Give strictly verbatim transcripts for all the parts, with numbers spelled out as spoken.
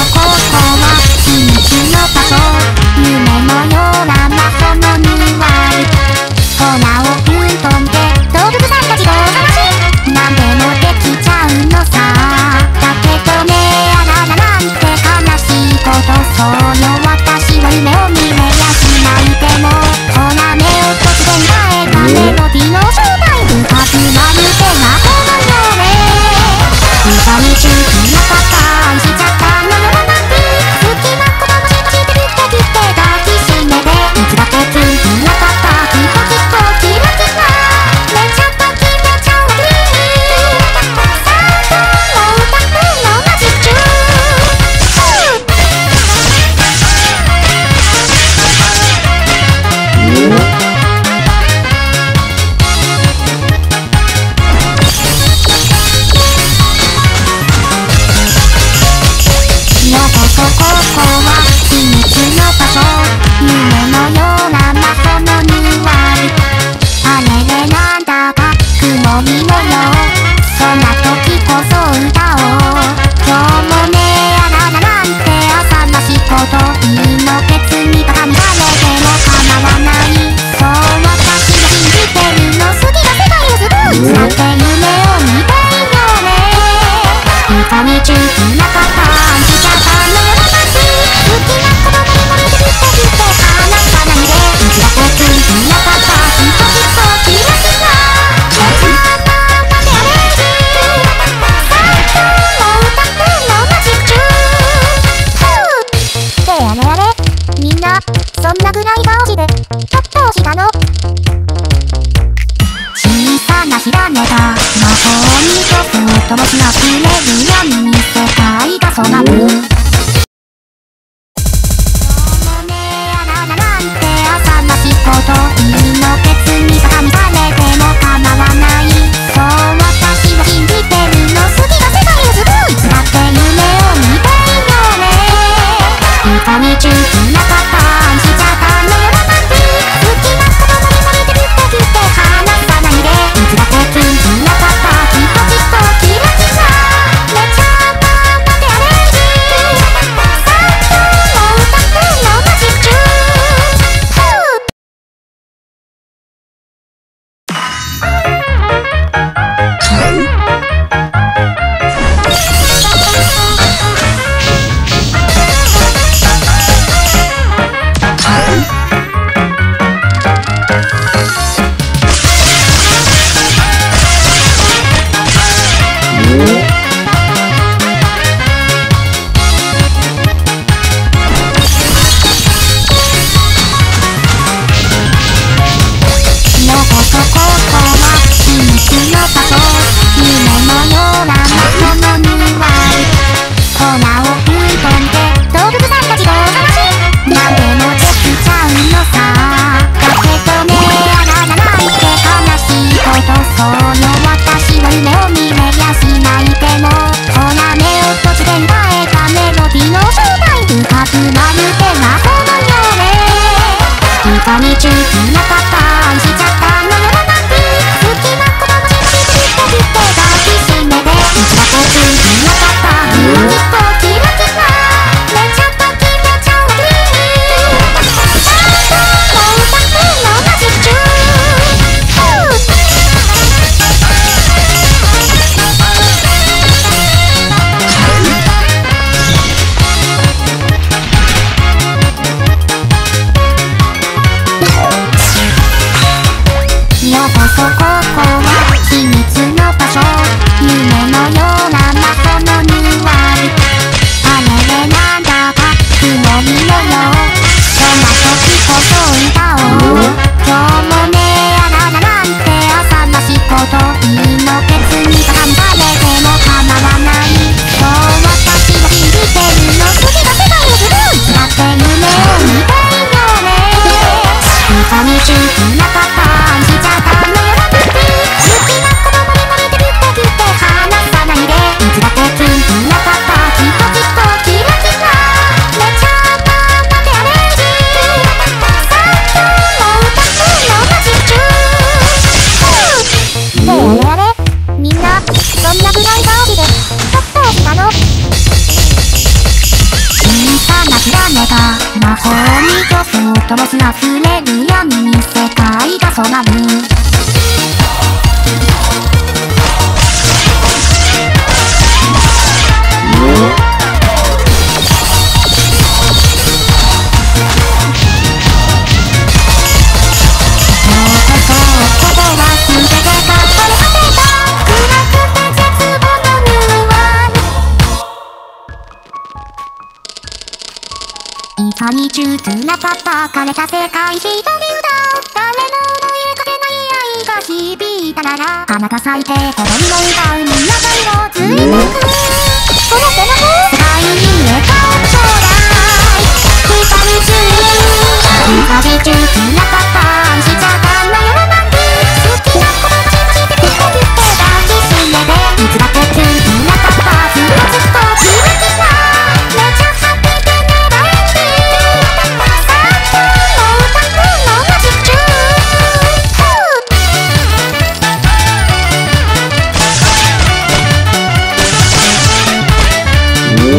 こは秘密の場所、夢のような魔法の匂い。空をぶん飛んで動物さんたちを探し、何でもできちゃうのさ。だけどね、あららなんて悲しいこと。そうよ、私は夢を見れやしないでも、ほら目を突然変えたメロディの正体、深くまるで魔法のようね。歌に中気なかった愛しちゃったのよロマンティック。好きなこともしとしてきってきって抱きしめて、いつだってついなかった。きっときっとキラキラめちゃった決めちゃうわね。さあもう歌うのマジック中。ここは秘密の場所、夢のような魔法の匂い。あれれなんだか曇り模様、そんな時こそ歌おう。今日もね、あららなんて浅ましいこと。いいの別にバカにされても構わない。そう私が信じてるの、好きが世界を救う。いつだって夢を見ていようね。歌に中気なかった愛しちゃったのよロマンティック。好きな子供にもれてきってきって離さないで、いつだってついてなかった。きっときっとキラキラめちゃったまであれじ。さあもう歌うのマジック中。ふうってあれあれ、みんなそんなぐらい顔してちょっとしたの。小さなひらめが魔法にとってもしなくれるように世界が染まる。今日もね、あららなんて浅ましいこと。いいの別にバカにされても構わない。そう私は信じてるの、好きが世界を救う。いつだって夢を見ていようね。歌に中気なかった愛しちゃったのよロマンティック。好きな子供にもれてきってきって離さないで、いつだってついてなかった。きっときっとキラキラめちゃったまであれじ。さあもう歌うのマジック中。ふうそうともす溢れる闇に世界が染まるいかに中通なかったかれた世界一人歌う誰の思いかけない愛が響いたなら花が咲いて子供の歌うみんなが色づいてくその背中世界に笑顔ちょうだい二人中いかに中通なかった愛しちゃったなよろなんて好きな子たちにしてピコピコ抱きしめていつだって中通なかったずっとずっとキラキラめちゃハッピーお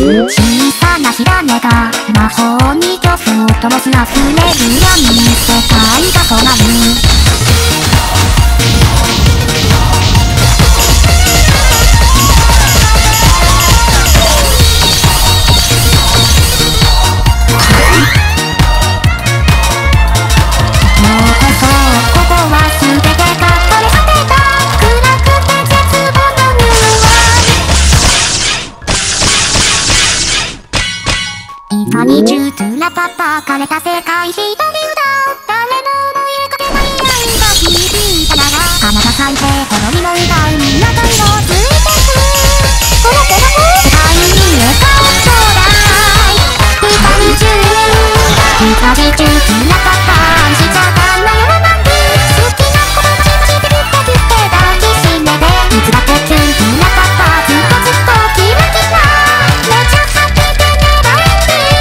小さな火種が魔法に恐怖を灯す溢れる闇に世界が染まる。に中通なパパ枯れた世界一人歌う誰も思い描けない愛が響いたならあなた最低ほどにも歌うみんなと色ついてくこの子が世界に笑顔ちょうだい歌に中歌に中通なパパ愛しちゃったんだよロマンティック好きな子たちにしてるって言って抱きしめていつだってキュンキュンなパパずっとずっとキラキラめちゃハッピーでネバーエンディング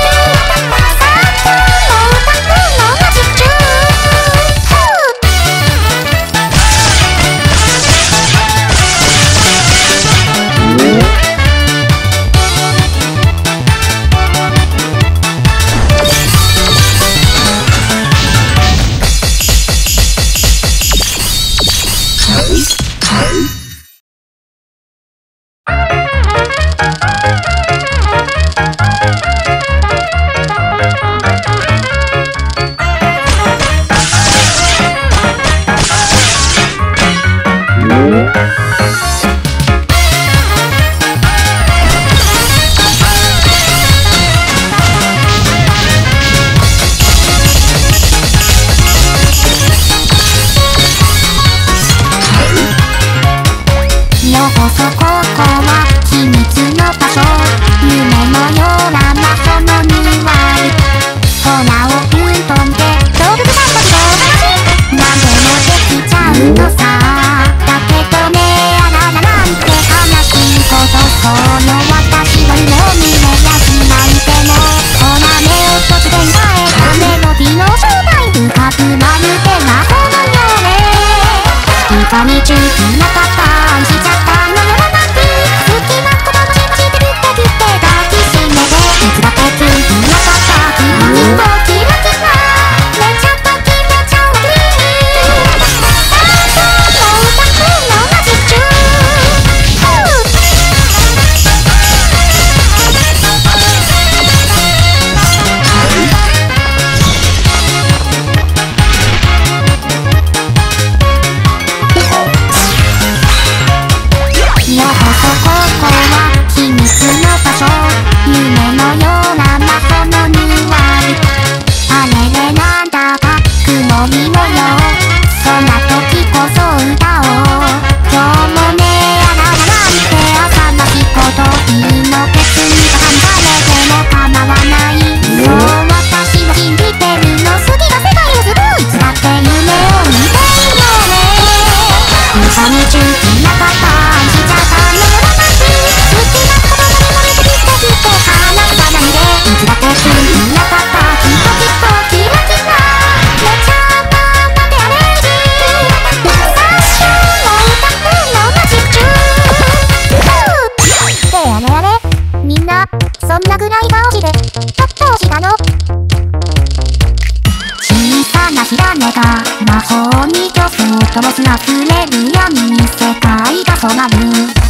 灯す溢れる闇に世界が染まる。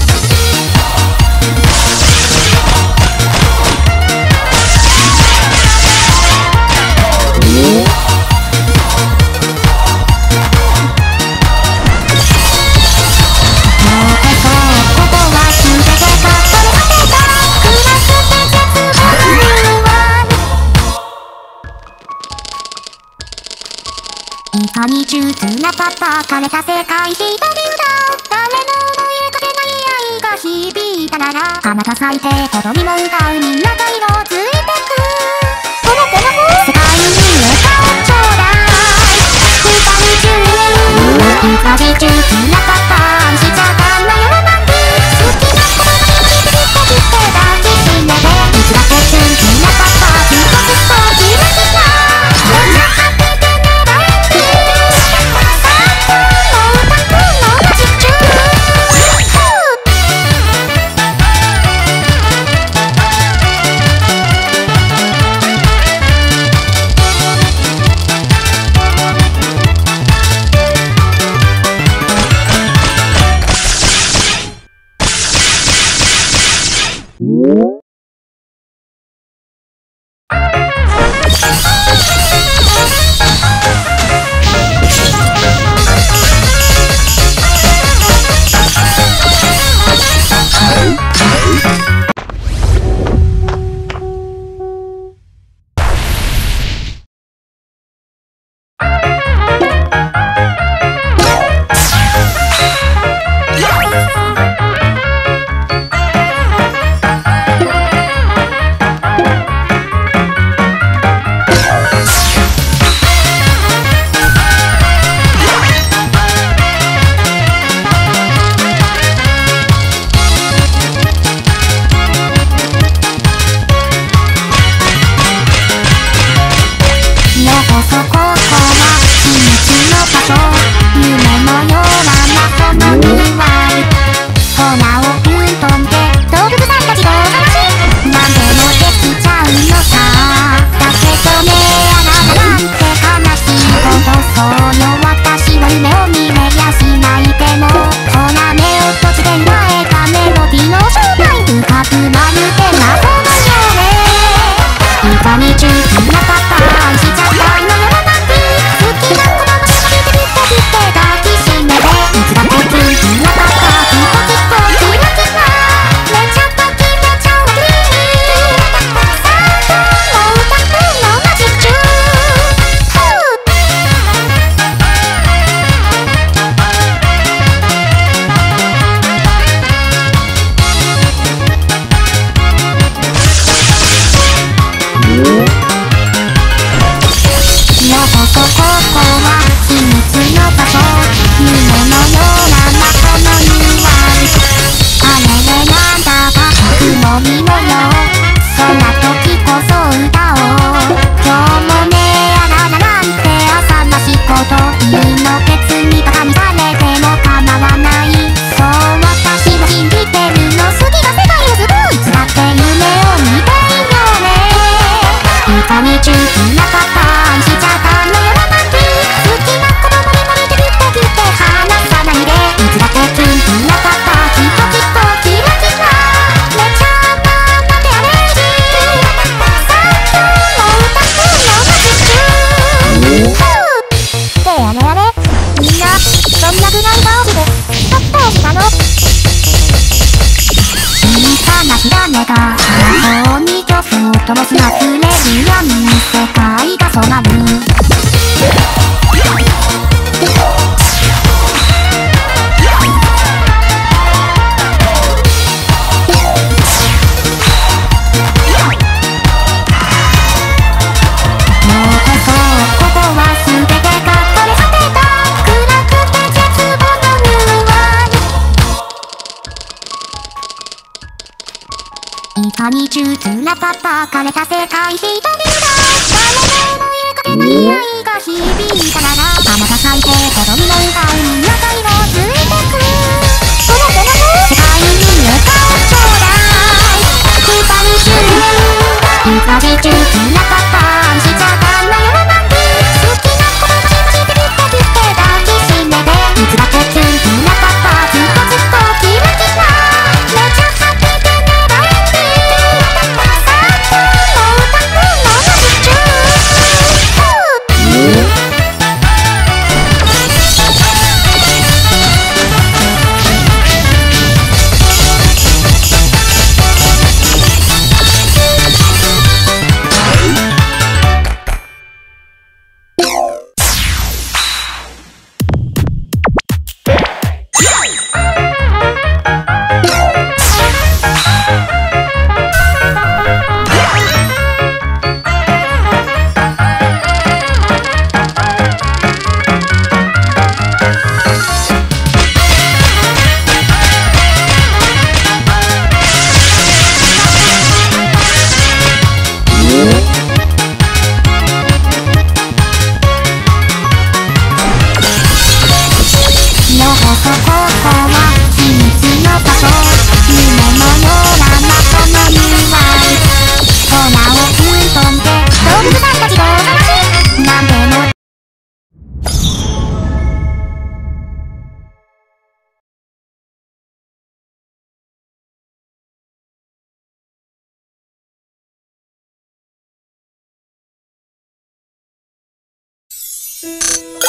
いかに中通なパパ枯れた世界一人歌う誰も思い描けない愛が響いたならあなた最低ほどにも歌うみんなと色ついてくこの子の世界に笑顔ちょうだい歌に中歌に中通なパパ愛しちゃったんだよロマンティック好きな子たちにしてるって言って抱きしめていつだってキュンキュンなパパずっとずっとキラキラめちゃハッピーでネバーエンディング「 いかに中通なパパかれた世界人々が誰も思いかけない愛が響いたならあなた最低子供の歌うみんなが色づいてくその子の世界に笑顔ちょうだいいかに中いかに中通なパパしちゃったんだよなんて好きな子たちもしてきてきて抱きしめていつだってキュンキュンなパパずっとずっとキラキラめちゃハッピーでネバーエンディングさあ今日の歌ののの実中ふうう